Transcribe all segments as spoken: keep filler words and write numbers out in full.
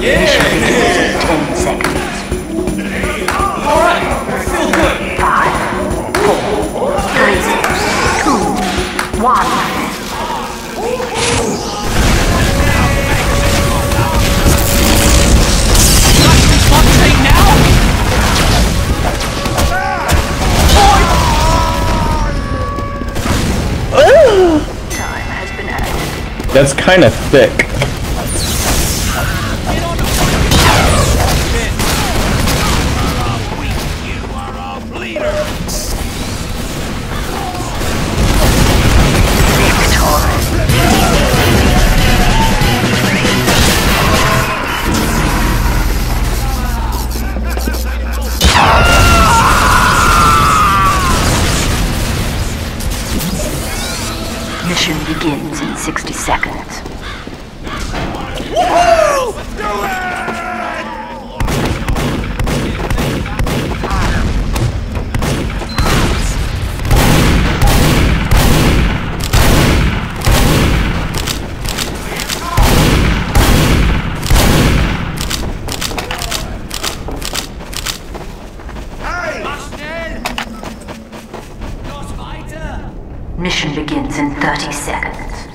Mission begins in ten seconds. Alright, feel good. Five, four, three, two, one. That's kind of thick. Mission begins in sixty seconds. Woo! Let's do it! Mission begins in thirty seconds.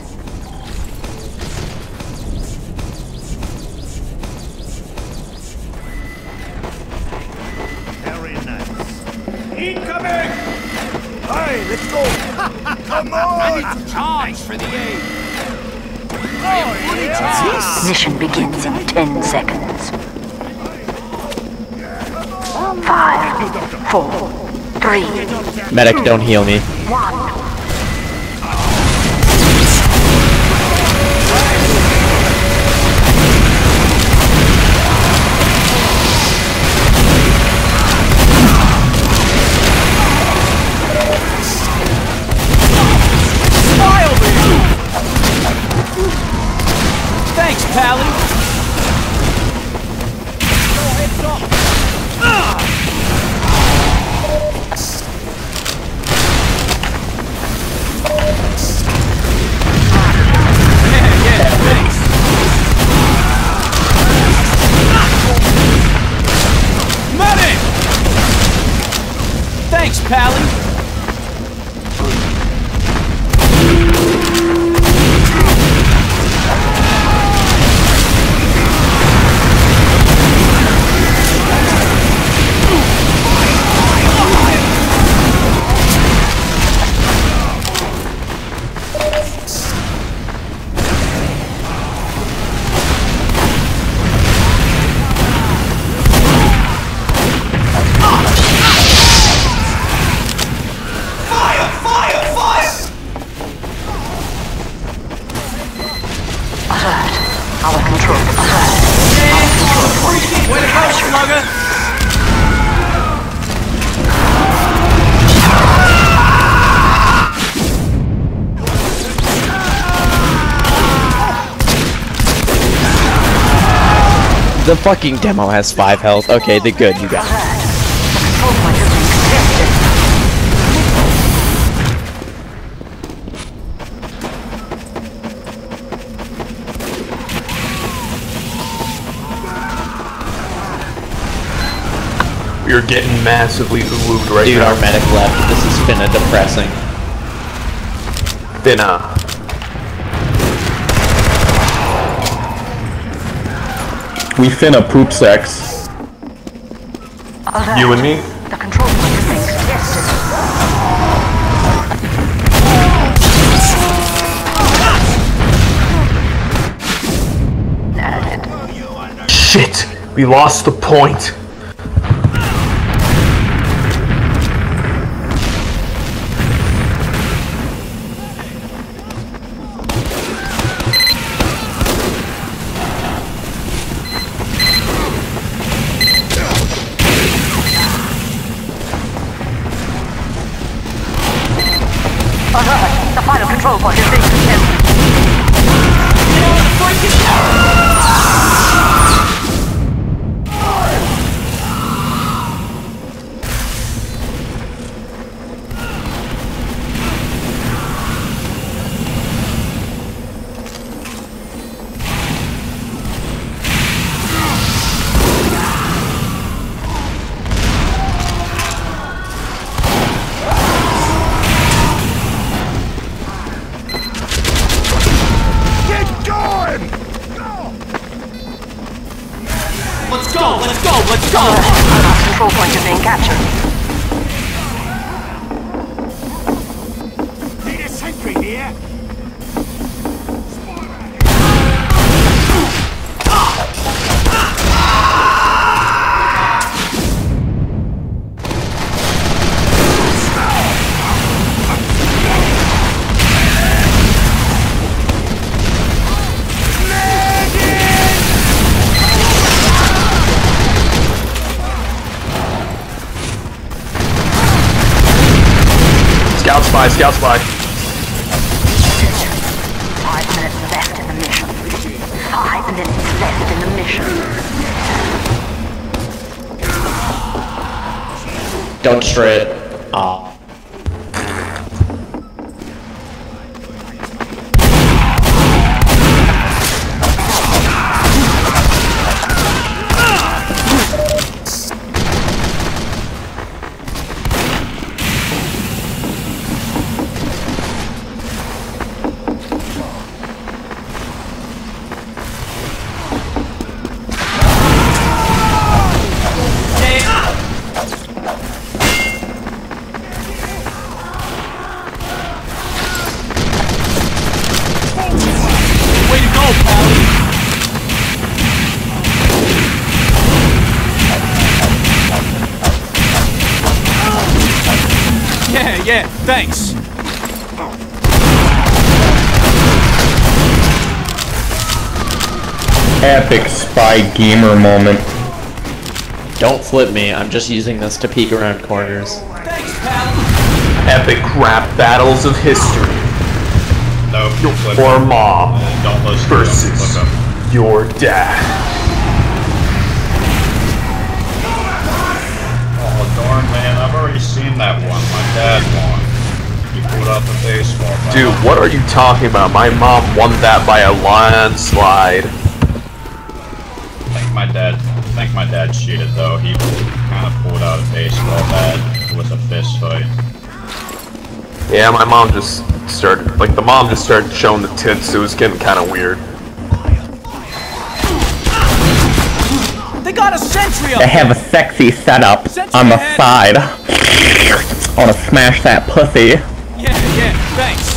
Very nice. Incoming! Hey, let's go! Come on! I need to charge for the aid. Oh, yeah. Mission begins in ten seconds. Five, four, three. Medic, don't heal me. One. Thanks, Pally. Yeah, yeah, thanks. Medic! Thanks, Pally. Our control. Our control point. Way to go, Slugger! The fucking demo has five health. Okay, the good you got. You're getting massively ooed right Dude, now. our medic left. This is finna depressing. Finna. We finna poop sex. Alert. You and me? The control point has been contested. Added. Shit! We lost the point. Alert. The final control point is being contested. go, let's go, let's go! Our control point is being captured. Need a sentry here. Scout spy, scout spy. Five minutes left in the mission. Five minutes left in the mission. Don't destroy it. Aw. Way to go, Pally! Yeah, yeah, thanks. Epic spy gamer moment. Don't flip me. I'm just using this to peek around corners. Thanks, Pally! Epic rap battles of history. No, flip Or him. mom Uh, don't listen versus to him. Flip him. your dad. Oh, darn man, I've already seen that one. My dad won. He pulled out the baseball bat. Dude, what are you talking about? My mom won that by a landslide. I think my dad, I think my dad cheated though. He kind of pulled out a baseball bat with a fist fight. Yeah, my mom just started, like the mom just started showing the tits. It was getting kind of weird. They got a sentry up They have a there. sexy setup on the side. I wanna smash that pussy. Yeah, yeah, thanks.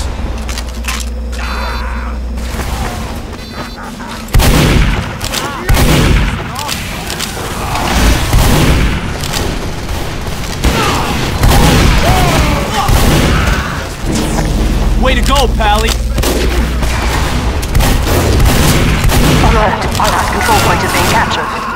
Way to go, Pally! Alert! Our last control point is being captured.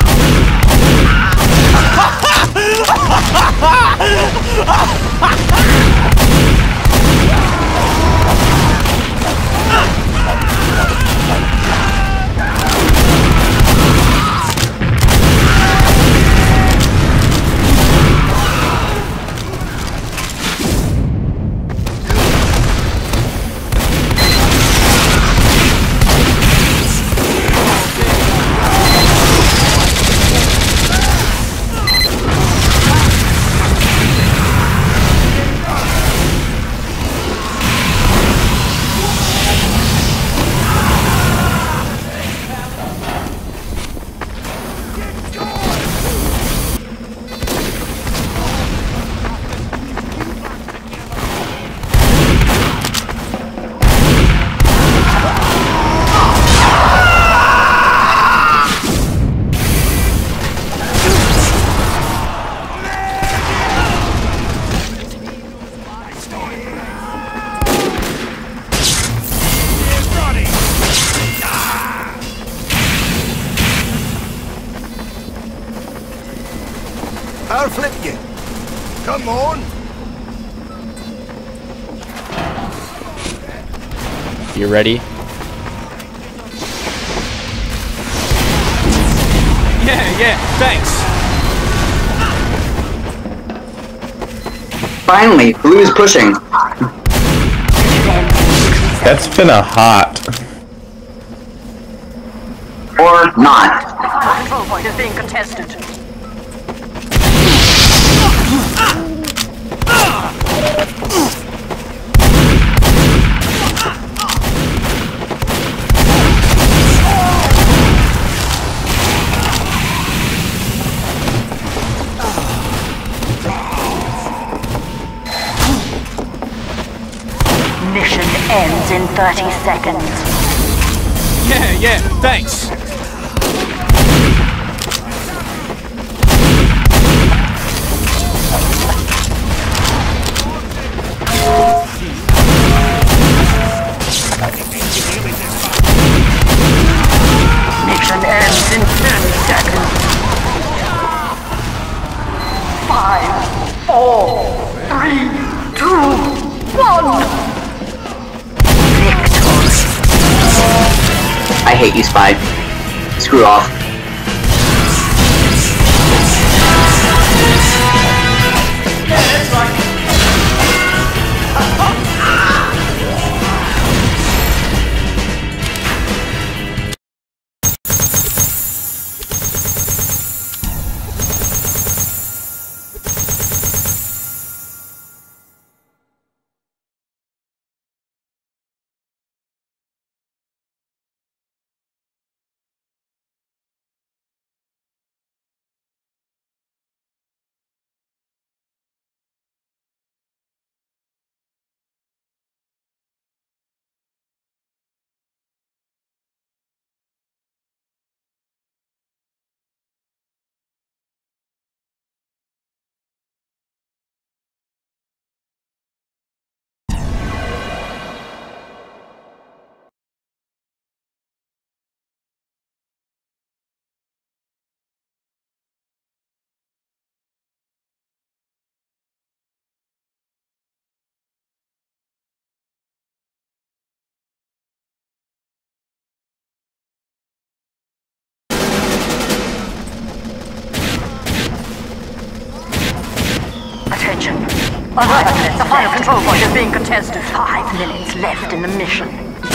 I'll flip you. Come on. You ready? Yeah, yeah, thanks. Finally, blue is pushing. That's been a hot. Or not. Our control point is being contested. ends in thirty seconds. Yeah, yeah, thanks. Mission ends in ten seconds. Five, four, three, two, one. Victory. I hate you, Spy. Screw off. Yeah, that's right. Attention. Alert. The final control point is being contested. Five minutes left in the mission.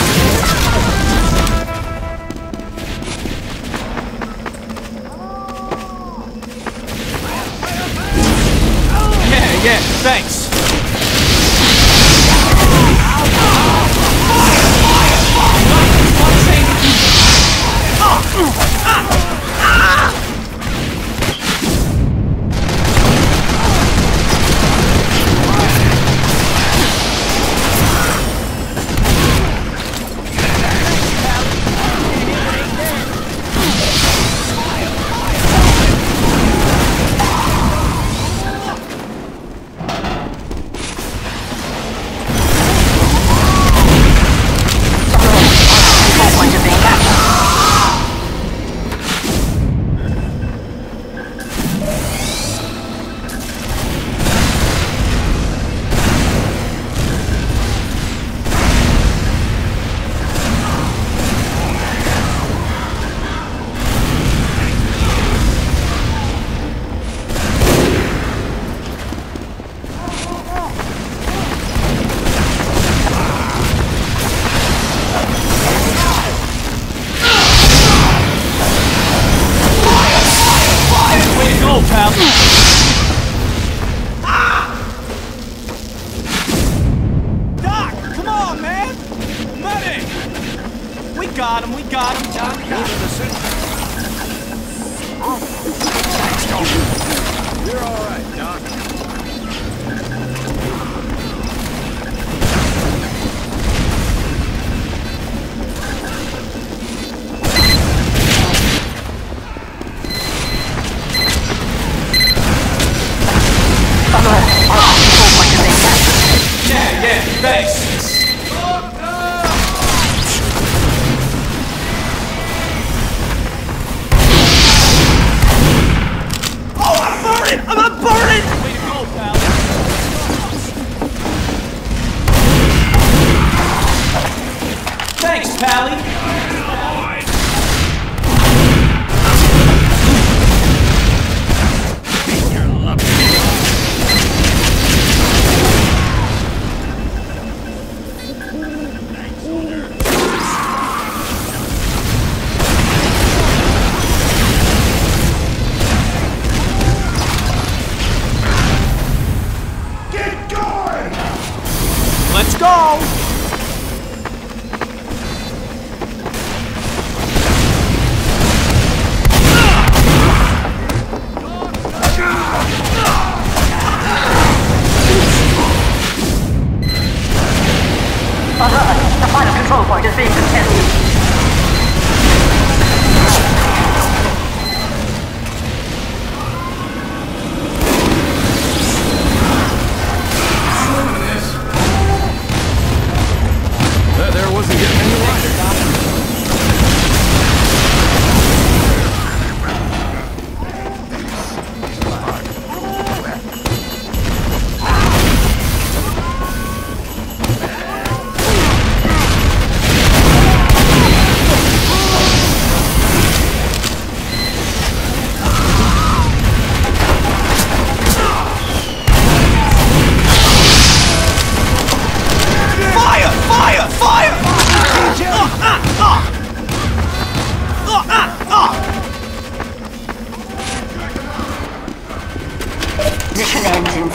Yeah, yeah, thanks. Doc, come on, man! Medic! We got him, we got him. Doc, You're all right, Doc. Yeah, yeah, thanks. Oh, I'm burning! I'm not burning! Way to go.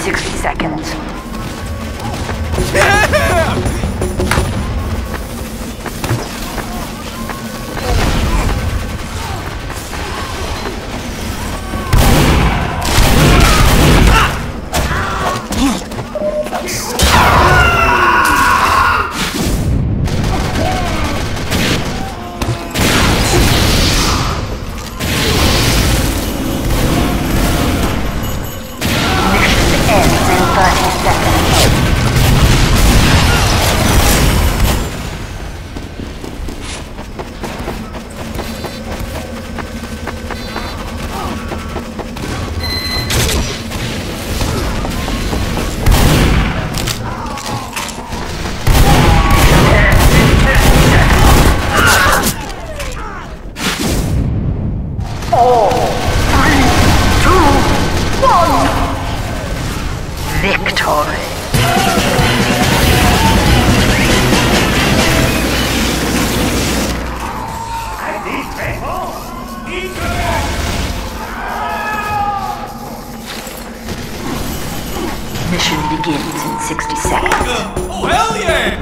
sixty seconds. Mission begins in sixty seconds. Oh, hell yeah!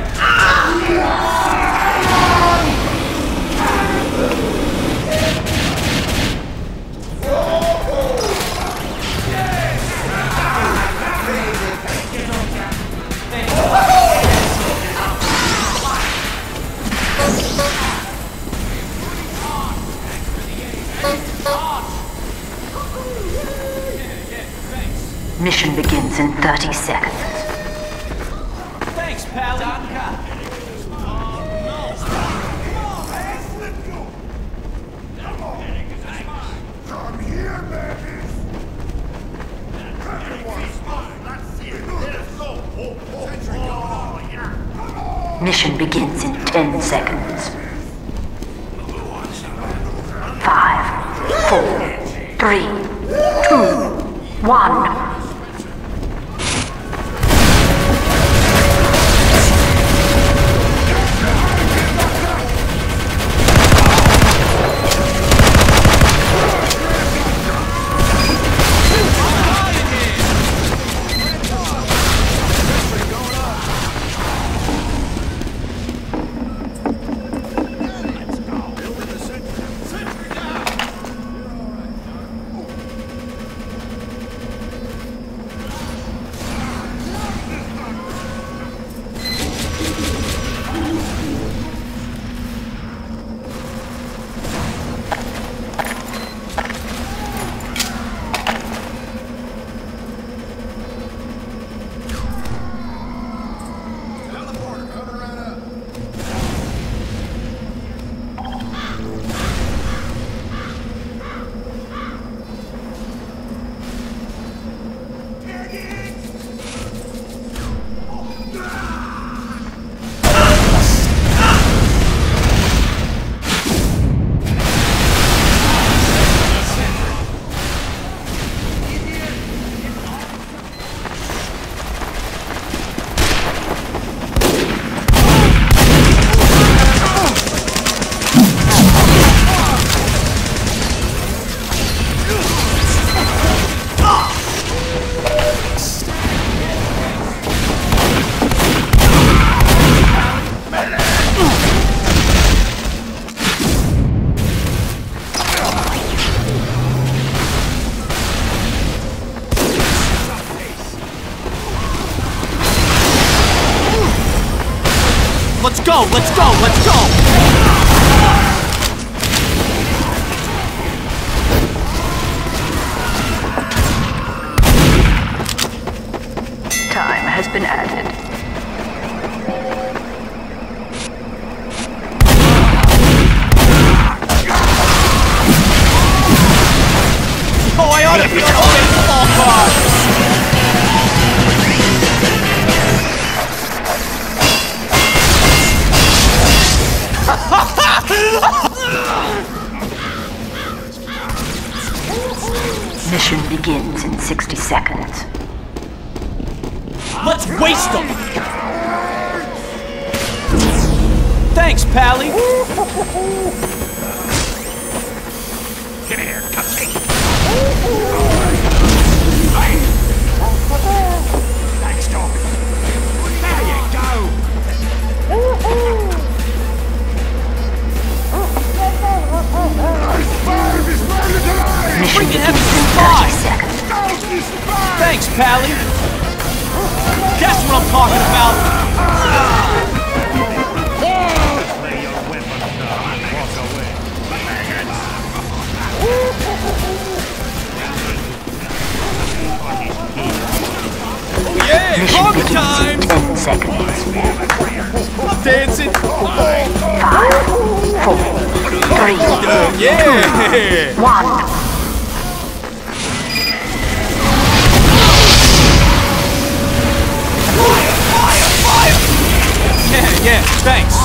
Mission begins in thirty seconds. Thanks, pal. Come here, baby! Let's go! Oh, yeah! Mission begins in ten seconds. Five, four, three, two, one. Let's go, let's go, let's go! Time has been added. Oh, I ought to be on baseball cards! Mission begins in sixty seconds. Let's waste them! Thanks, Pally! Get here, cupcake! Pally. That's what I'm talking about. Lay your weapons down and walk away. Yeah, Mission conga begins time. in ten seconds. I'm dancing. Five, four, three, Yeah. one. Yeah, yeah, thanks.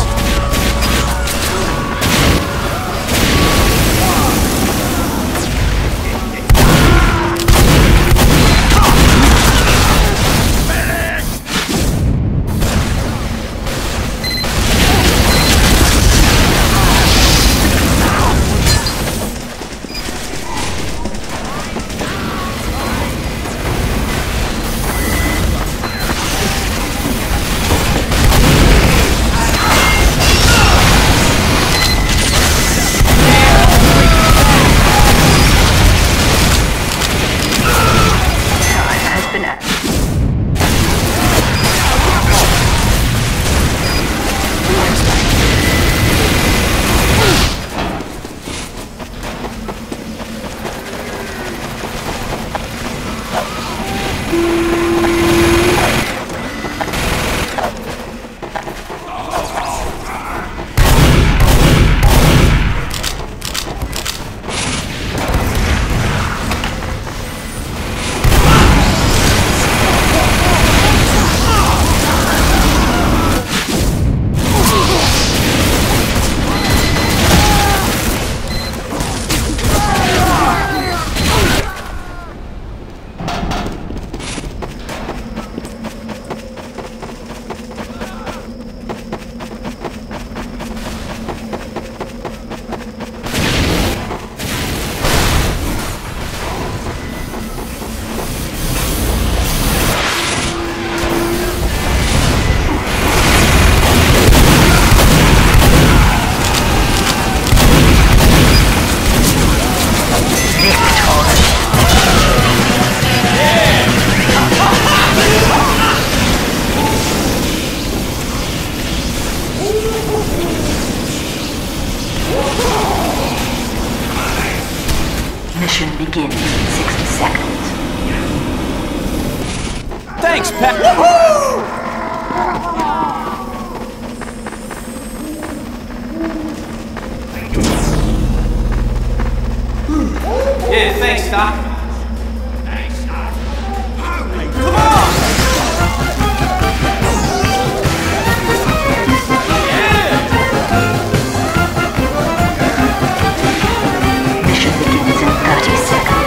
Mission begins in sixty seconds. Thanks, Pat. Woohoo! Yeah, thanks, Doc. Come on! Mission begins in thirty seconds.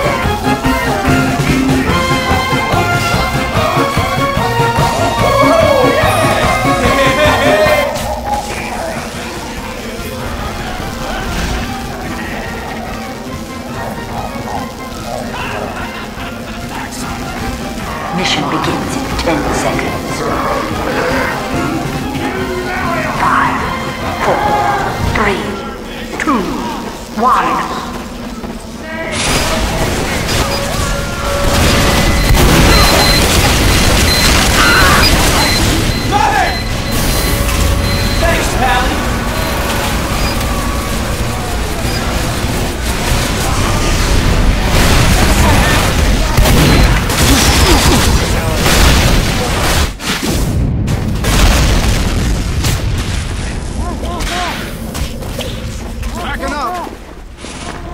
Mission begins in ten seconds. Five, four, three, two, one. Thanks, Pally. Backing up.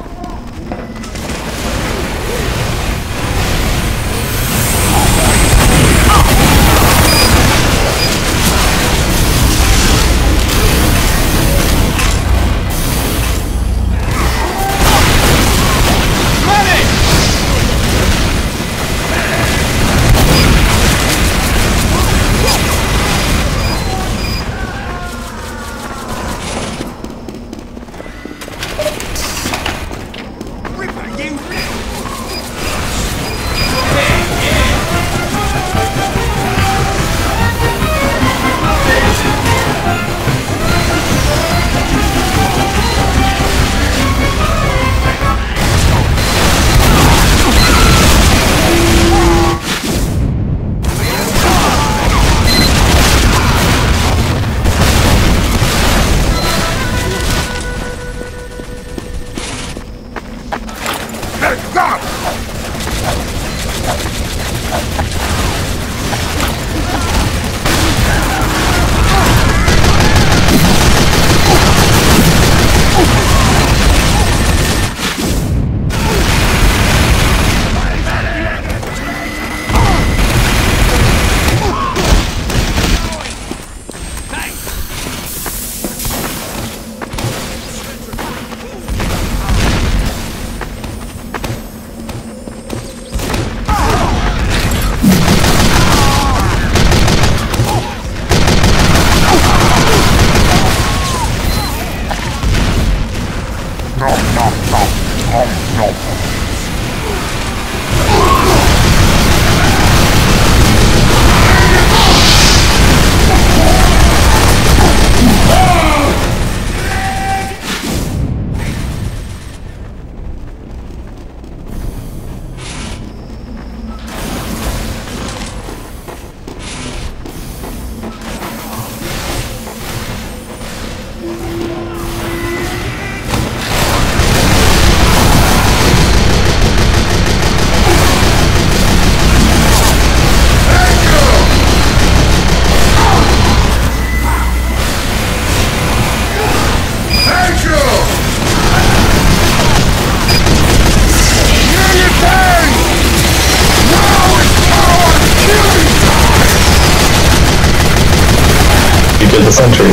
The century.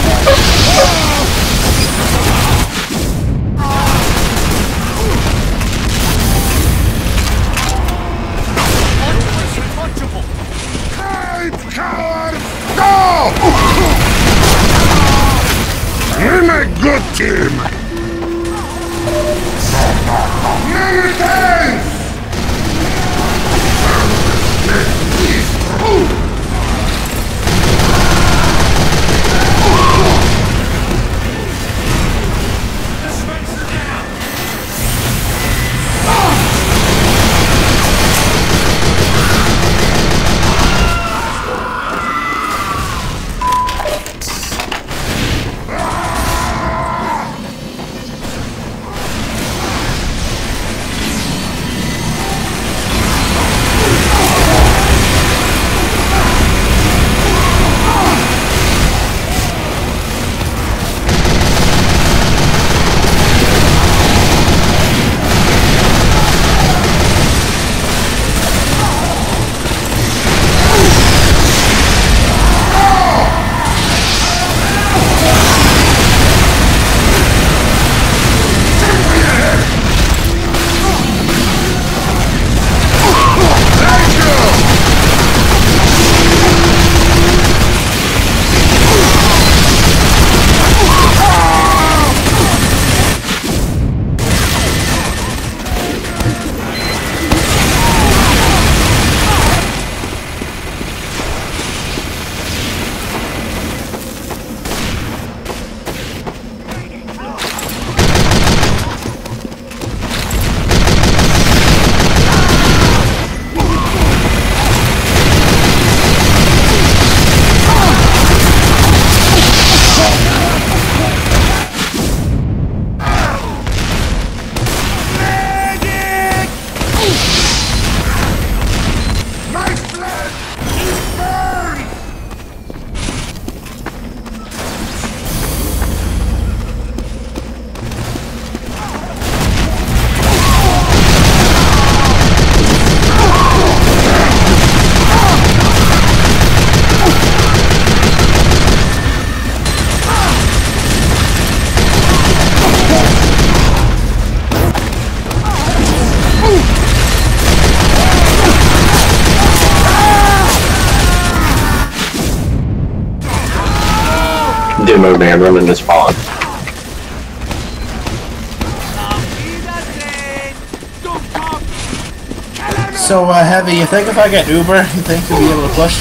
Go! We're a good team. Many thanks. Demo man running his spawn. So, uh, Heavy, you think if I get Uber, you think you'll be able to push?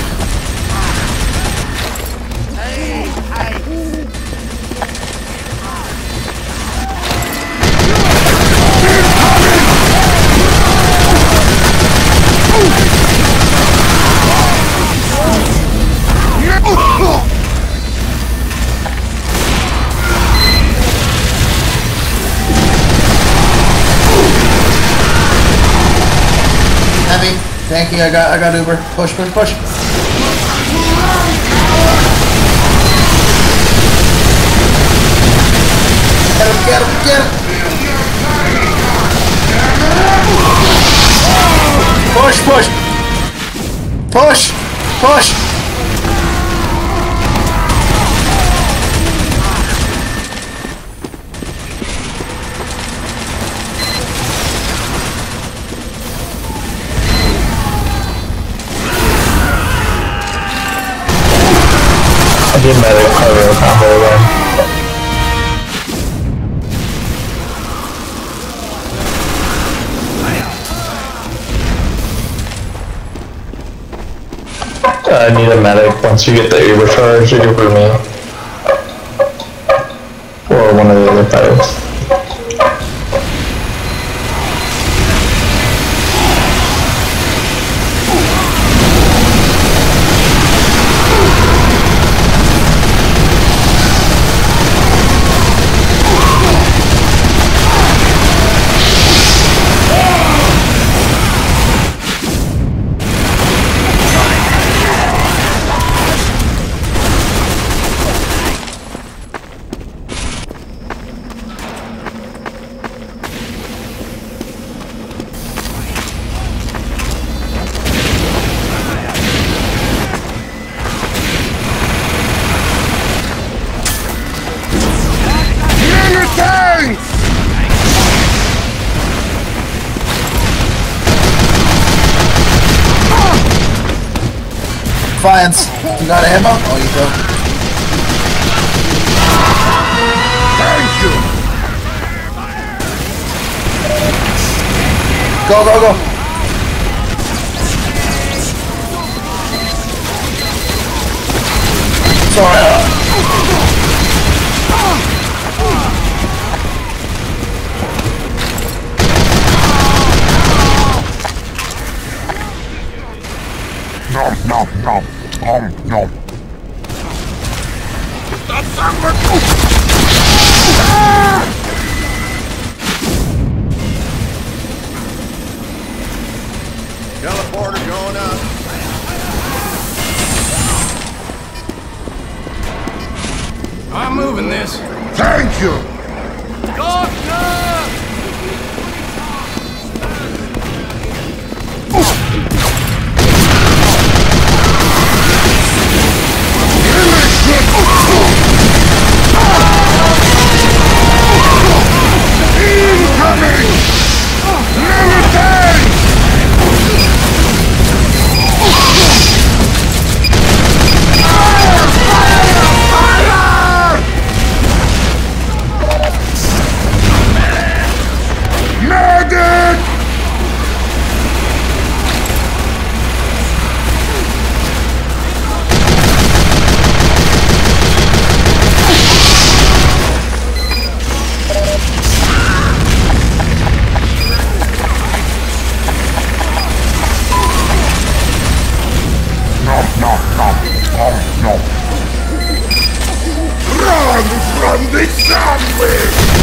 Heavy, thank you, I got I got Uber. Push, push, push. Get him, get him, get him! Push, push! Push! Push! I didn't matter cover combo again. I need a medic once you get the Uber charge, Uber me. Or one of the other pirates. Defiance, you got ammo? Oh, you do. Thank you. Go, go, go. Sorry. Uh. No, no, no. Oh, no. That's somewhere. Ah! Teleporter going up. I'm moving this. Thank you. Doctor! Incoming! Military! Fire! Fire! Fire! Medic! No, no, no, oh, no. Run from the sandwich!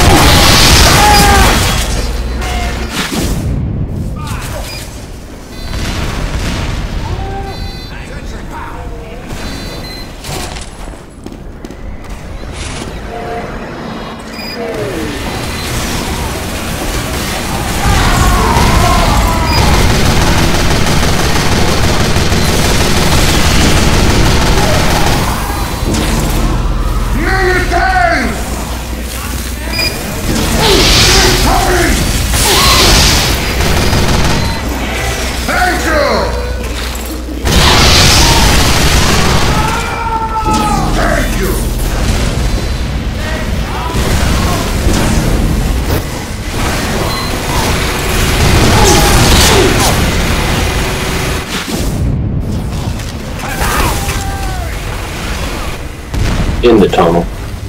In the tunnel.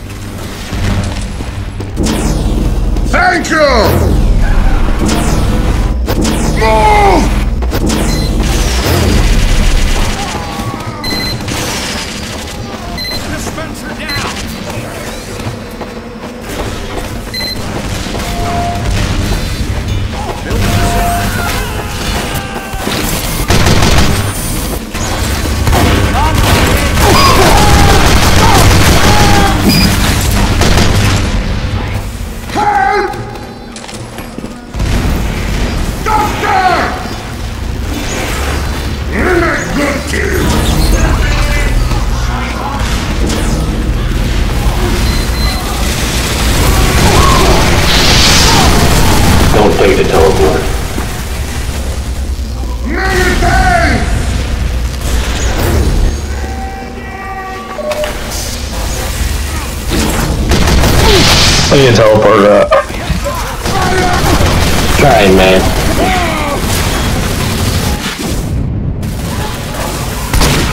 Thank you! Move! Dispenser down! Don't take the teleporter. I need a teleporter up. Trying, man.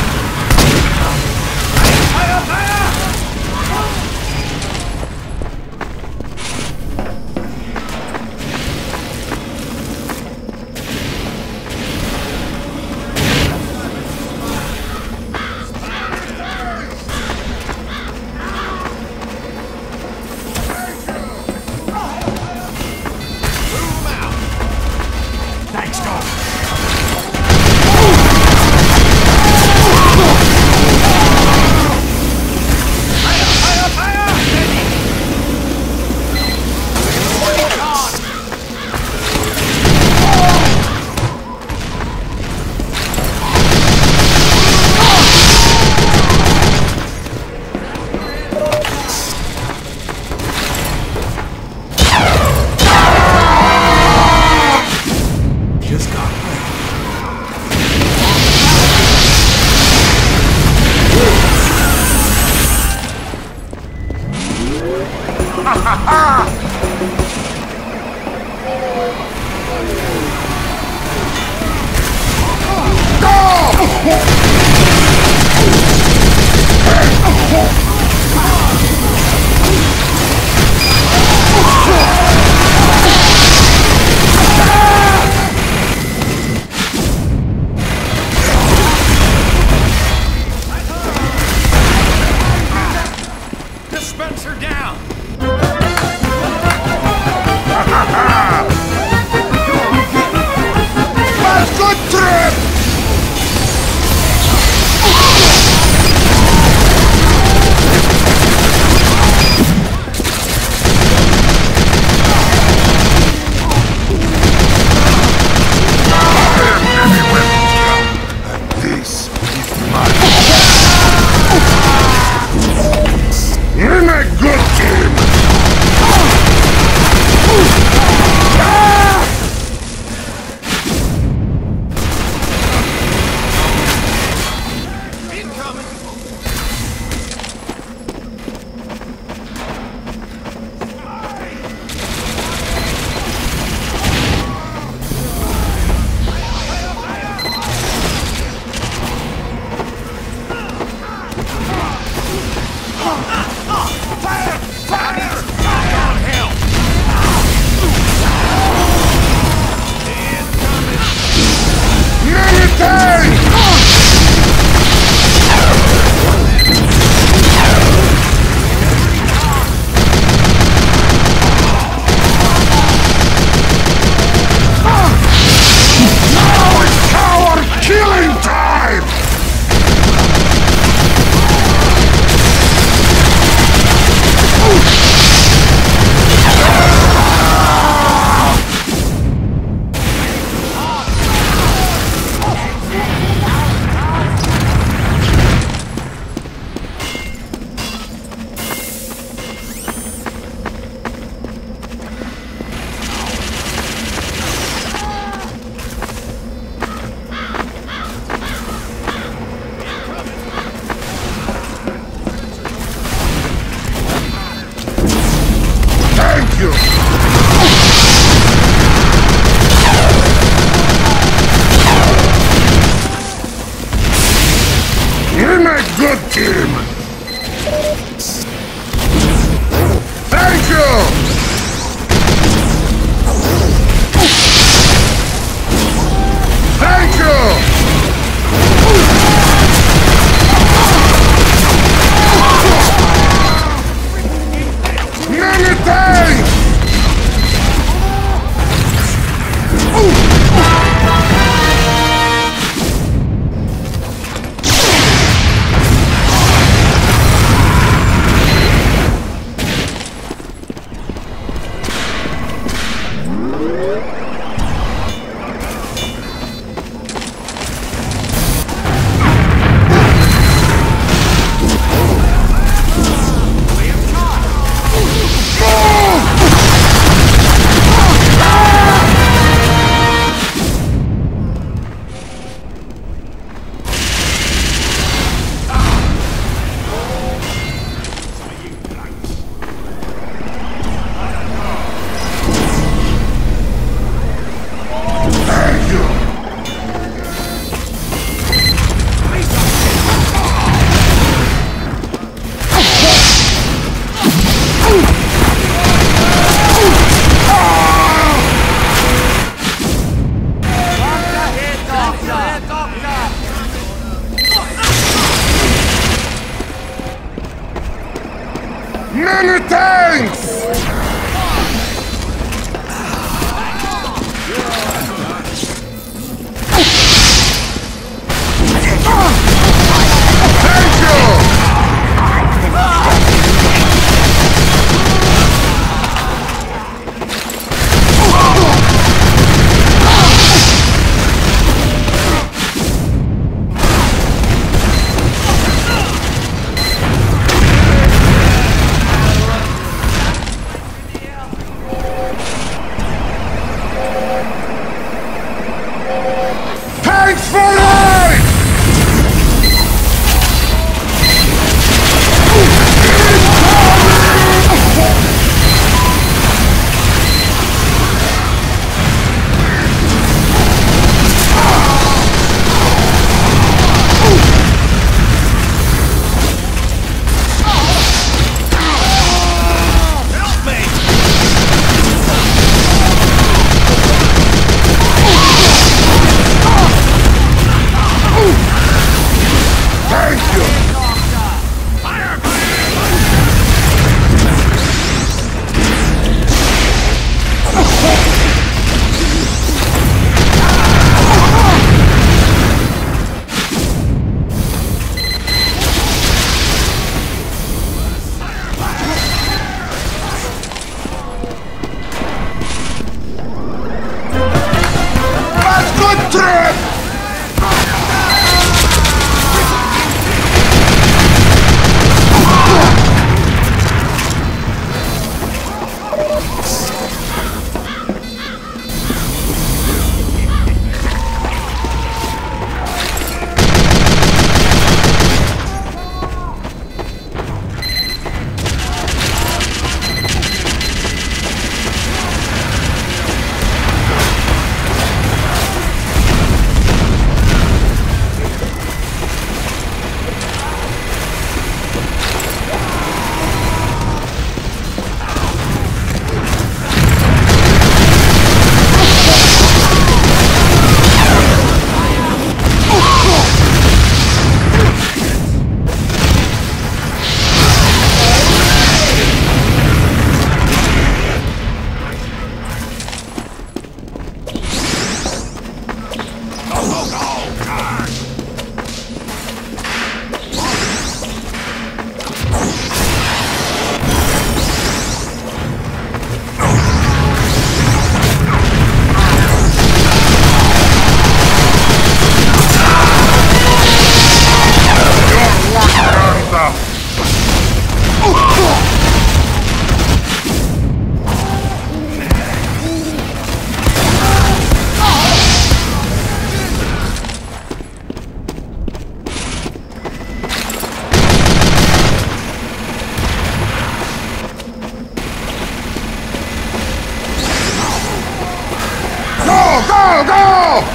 Go, go, go!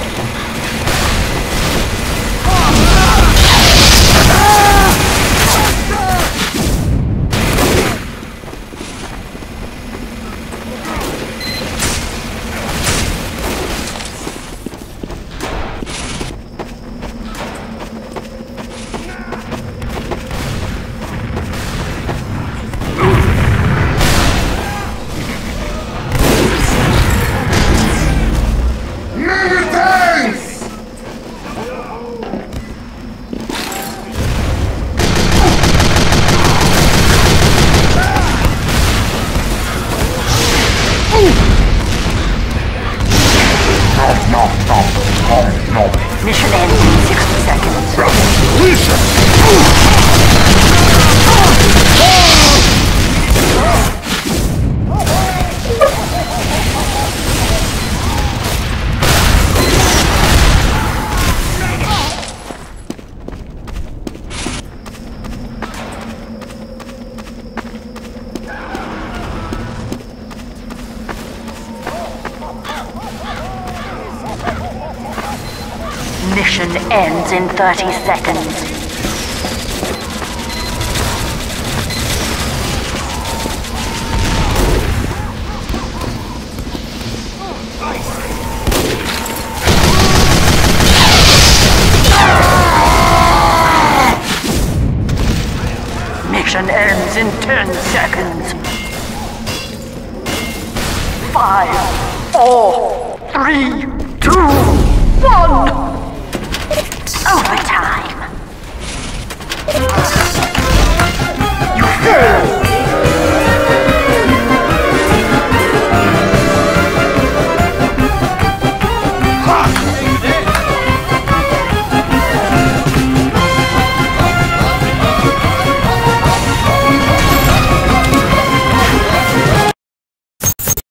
Mission ends in sixty seconds. Mission ends in thirty seconds. Mission ends in ten seconds. Five, four, three, two, one. Overtime.